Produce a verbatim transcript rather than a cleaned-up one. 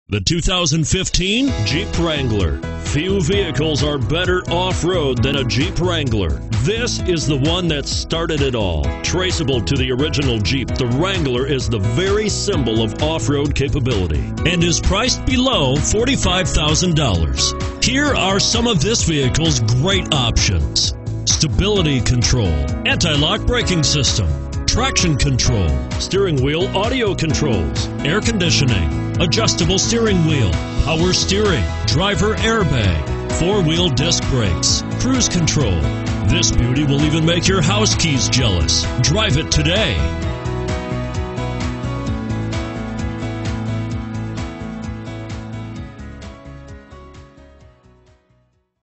The two thousand fifteen Jeep Wrangler. Few vehicles are better off-road than a Jeep Wrangler. This is the one that started it all. Traceable to the original Jeep, the Wrangler is the very symbol of off-road capability and is priced below forty-five thousand dollars. Here are some of this vehicle's great options: stability control, anti-lock braking system, traction control, steering wheel audio controls, air conditioning, adjustable steering wheel, power steering, driver airbag, four-wheel disc brakes, cruise control. This beauty will even make your house keys jealous. Drive it today.